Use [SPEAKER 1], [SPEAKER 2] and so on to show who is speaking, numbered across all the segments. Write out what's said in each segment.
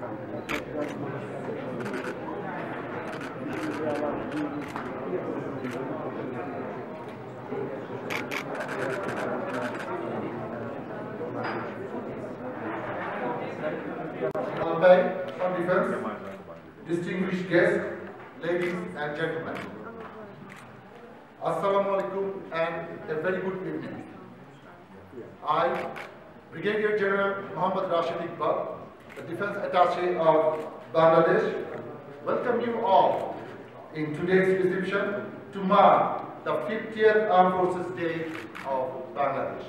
[SPEAKER 1] From Defense, distinguished guests, ladies and gentlemen. Assalamu alaikum and a very good evening. I, Brigadier General Mohammad Rashid Iqbal, the Defense Attaché of Bangladesh, welcome you all in today's reception to mark the 50th Armed Forces Day of Bangladesh.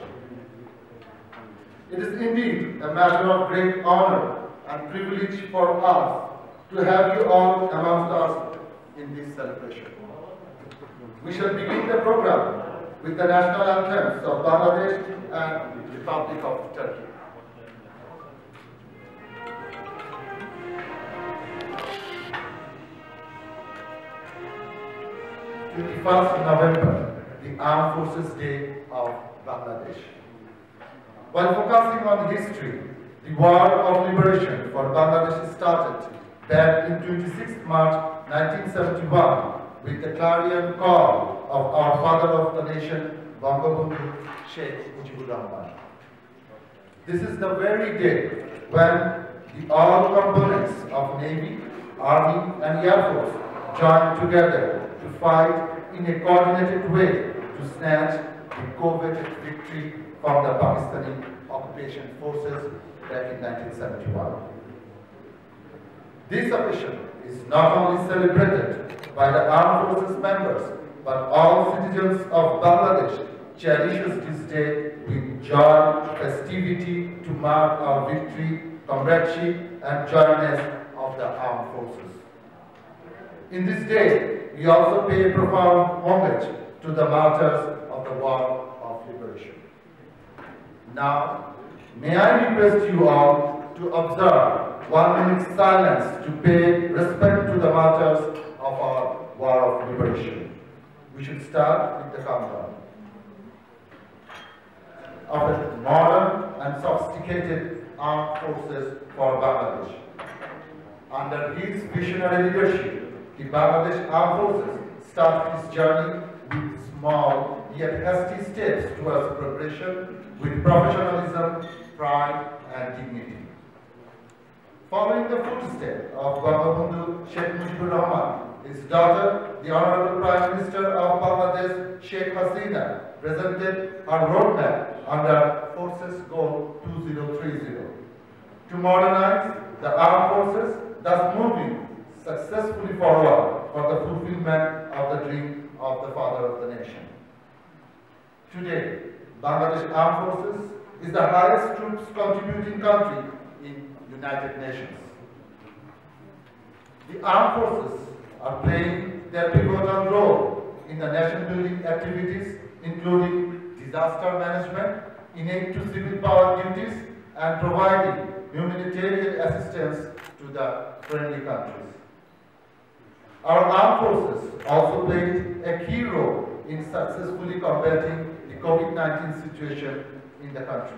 [SPEAKER 1] It is indeed a matter of great honor and privilege for us to have you all amongst us in this celebration. We shall begin the program with the national anthems of Bangladesh and the Republic of Turkey. November, the Armed Forces Day of Bangladesh. While focusing on history, the War of Liberation for Bangladesh started back in 26 March 1971 with the clarion call of our father of the nation, Bangabandhu Sheikh Mujibur Rahman. This is the very day when the all components of Navy, Army and Air Force joined together to fight in a coordinated way to snatch the coveted victory from the Pakistani occupation forces back in 1971. This occasion is not only celebrated by the armed forces members, but all citizens of Bangladesh cherishes this day with joy, festivity to mark our victory, comradeship and joyness of the armed forces. In this day, we also pay profound homage to the martyrs of the War of Liberation. Now, may I request you all to observe 1 minute's silence to pay respect to the martyrs of our War of Liberation. We should start with the countdown. Of a modern and sophisticated armed forces for Bangladesh. Under his visionary leadership, the Bangladesh Armed Forces start its journey with small yet hasty steps towards progression with professionalism, pride and dignity. Following the footsteps of Bangabandhu Sheikh Mujibur Rahman, his daughter, the Honorable Prime Minister of Bangladesh, Sheikh Hasina, presented her roadmap under Forces Goal 2030 to modernize the armed forces, thus moving successfully forward for the fulfillment of the dream of the father of the nation. Today, Bangladesh Armed Forces is the highest troops contributing country in United Nations. The armed forces are playing their pivotal role in the nation building activities, including disaster management, in aid to civil power duties, and providing humanitarian assistance to the friendly countries. Our armed forces also played a key role in successfully combating the COVID-19 situation in the country.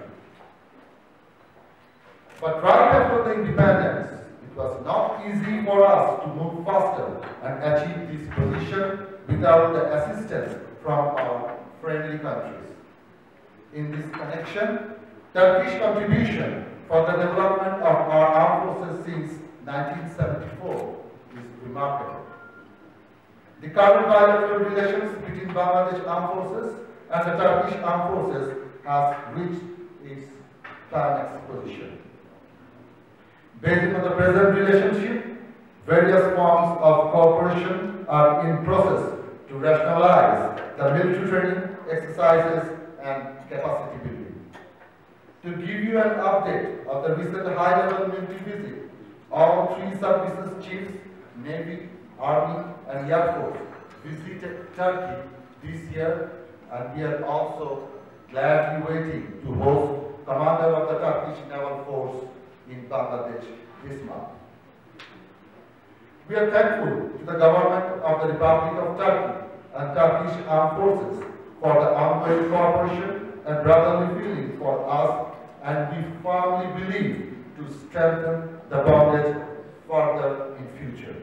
[SPEAKER 1] But right after the independence, it was not easy for us to move faster and achieve this position without the assistance from our friendly countries. In this connection, Turkish contribution for the development of our armed forces since 1974 is remarkable. The current bilateral relations between Bangladesh Armed Forces and the Turkish Armed Forces has reached its climax position. Based on the present relationship, various forms of cooperation are in process to rationalize the military training, exercises and capacity building. To give you an update of the recent high-level military visit, all three services chiefs, Navy, Army and Air Force visited Turkey this year, and we are also gladly waiting to host Commander of the Turkish Naval Force in Bangladesh this month. We are thankful to the government of the Republic of Turkey and Turkish Armed Forces for the ongoing cooperation and brotherly feeling for us, and we firmly believe to strengthen the bondage further in future.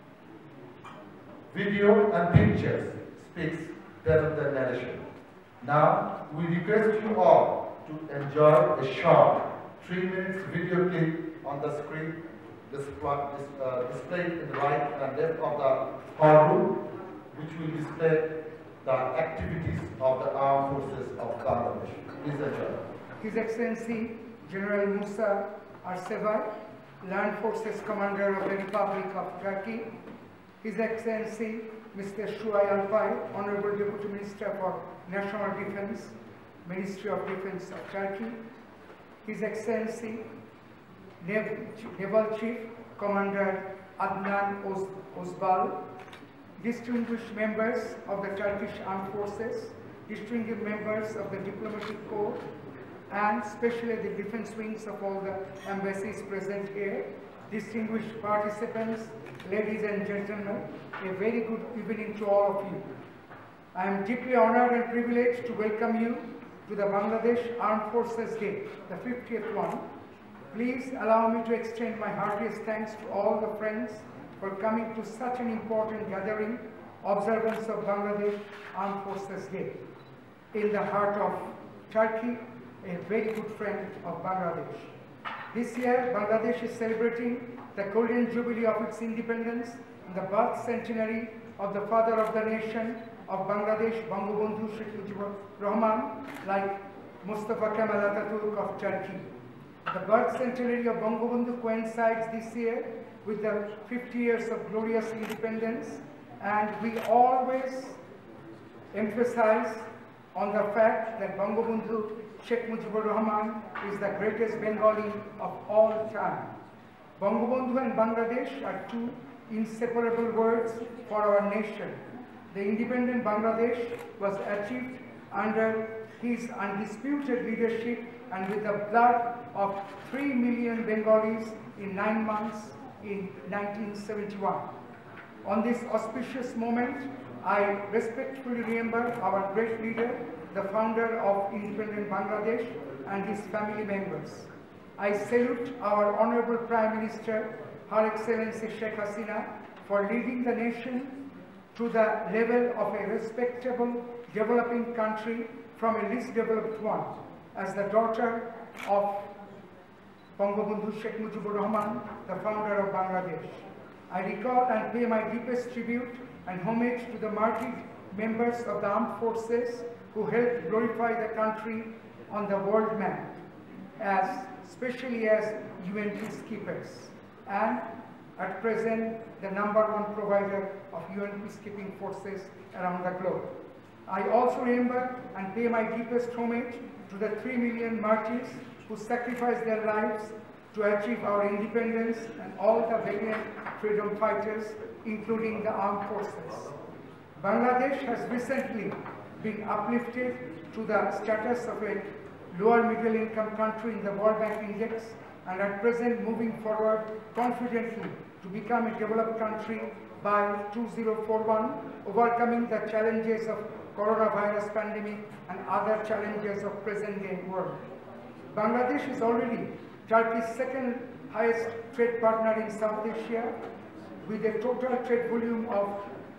[SPEAKER 1] Video and pictures speaks better than narration. Now, we request you all to enjoy a short 3 minutes video clip on the screen displayed in the right and left of the hall room, which will display the activities of the Armed Forces of Bangladesh. Please enjoy.
[SPEAKER 2] His Excellency General Musa Arsevai, Land Forces Commander of the Republic of Turkey, His Excellency Mr. Shuay Alpay, Honorable Deputy Minister for National Defense, Ministry of Defense of Turkey, His Excellency Naval Chief Commander Adnan Ozbal, distinguished members of the Turkish Armed Forces, distinguished members of the Diplomatic Corps, and especially the defense wings of all the embassies present here, distinguished participants, ladies and gentlemen, a very good evening to all of you. I am deeply honored and privileged to welcome you to the Bangladesh Armed Forces Day, the 50th one. Please allow me to extend my heartiest thanks to all the friends for coming to such an important gathering, observance of Bangladesh Armed Forces Day. In the heart of Turkey, a very good friend of Bangladesh. This year, Bangladesh is celebrating the golden jubilee of its independence and the birth centenary of the father of the nation of Bangladesh, Bangabandhu Sheikh Mujibur Rahman, like Mustafa Kemal Atatürk of Turkey. The birth centenary of Bangabandhu coincides this year with the 50 years of glorious independence, and we always emphasize on the fact that Bangabandhu Sheikh Mujibur Rahman is the greatest Bengali of all time. Bangabandhu and Bangladesh are two inseparable words for our nation. The independent Bangladesh was achieved under his undisputed leadership and with the blood of 3 million Bengalis in 9 months in 1971. On this auspicious moment, I respectfully remember our great leader, the founder of independent Bangladesh, and his family members. I salute our Honorable Prime Minister, Her Excellency Sheikh Hasina, for leading the nation to the level of a respectable developing country from a least developed one. As the daughter of Bangabandhu Sheikh Mujibur Rahman, the founder of Bangladesh, I recall and pay my deepest tribute and homage to the martyred members of the armed forces who helped glorify the country on the world map, especially as UN peacekeepers, and at present the #1 provider of UN peacekeeping forces around the globe. I also remember and pay my deepest homage to the 3 million martyrs who sacrificed their lives to achieve our independence and all the valiant freedom fighters, including the armed forces. Bangladesh has recently been uplifted to the status of a lower middle income country in the World Bank Index, and at present moving forward confidently to become a developed country by 2041, overcoming the challenges of coronavirus pandemic and other challenges of present day world. Bangladesh is already Turkey's second highest trade partner in South Asia, with a total trade volume of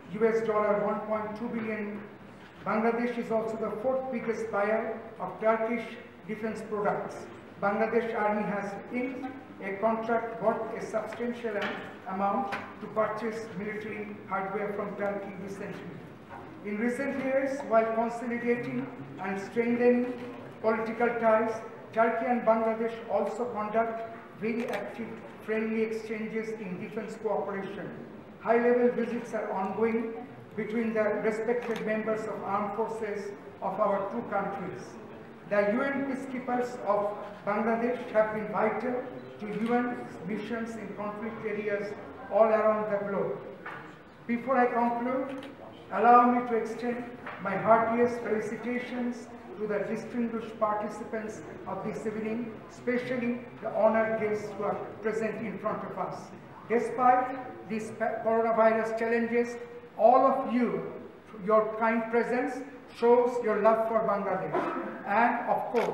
[SPEAKER 2] $1.2 billion. Bangladesh is also the 4th biggest buyer of Turkish defense products. Bangladesh Army has inked a contract worth a substantial amount to purchase military hardware from Turkey recently. In recent years, while consolidating and strengthening political ties, Turkey and Bangladesh also conduct very active friendly exchanges in defense cooperation. High-level visits are ongoing between the respected members of armed forces of our two countries. The UN peacekeepers of Bangladesh have been vital to UN missions in conflict areas all around the globe. Before I conclude, allow me to extend my heartiest felicitations to the distinguished participants of this evening, especially the honored guests who are present in front of us. Despite these coronavirus challenges, all of you, your kind presence shows your love for Bangladesh, and of course,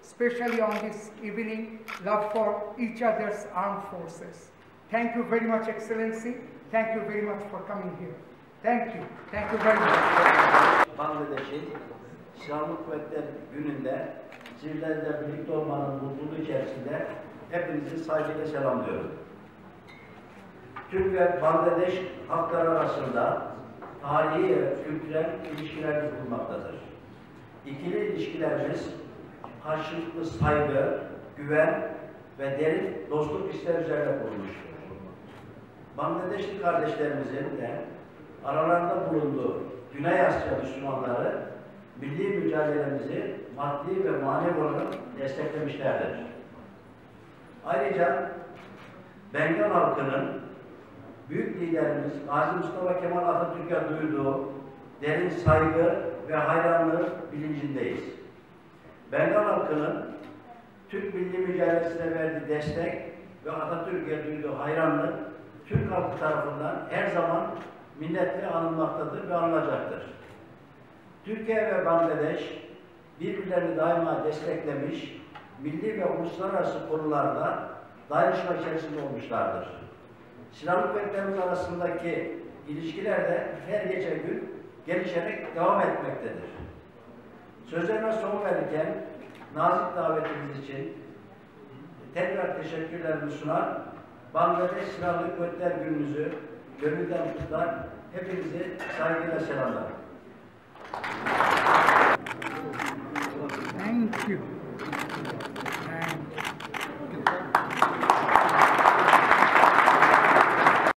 [SPEAKER 2] especially on this evening, love for each other's armed forces. Thank you very much, Excellency. Thank you very much for coming here. Thank you. Thank you very much.
[SPEAKER 3] Bangladeş'in Silahlı Kuvvetler Günü'nde sizlerle birlikte olmanın mutluluğu içerisinde hepinizi saygıyla selamlıyorum. Türk ve Bangladeş halkları arasında tarihi ve kültürel ilişkiler bulunmaktadır. İkili ilişkilerimiz karşılıklı saygı, güven ve derin dostluk hisleri üzerine kurulmuştur. Bangladeşli kardeşlerimizin de aralarında bulunduğu Güney Asya Müslümanları milli mücadelemizi maddi ve manevi olarak desteklemişlerdir. Ayrıca Bengal halkının büyük liderimiz Gazi Mustafa Kemal Atatürk'e duyduğu derin saygı ve hayranlığı bilincindeyiz. Bengal halkının Türk milli mücadelesine verdiği destek ve Atatürk'e duyduğu hayranlık Türk halkı tarafından her zaman minnetle anılmaktadır ve anılacaktır. Türkiye ve Bangladeş birbirlerini daima desteklemiş, milli ve uluslararası konularda dayanışma içerisinde olmuşlardır. Silahlı kuvvetlerimiz arasındaki ilişkiler de her geçen gün gelişerek devam etmektedir. Sözlerime son verirken nazik davetiniz için tekrar teşekkürlerimi sunar, Bangladeş Silahlı Kuvvetler Gününüzü gönülden kutlar, hepinizi saygıyla selamlarım.
[SPEAKER 2] Thank you.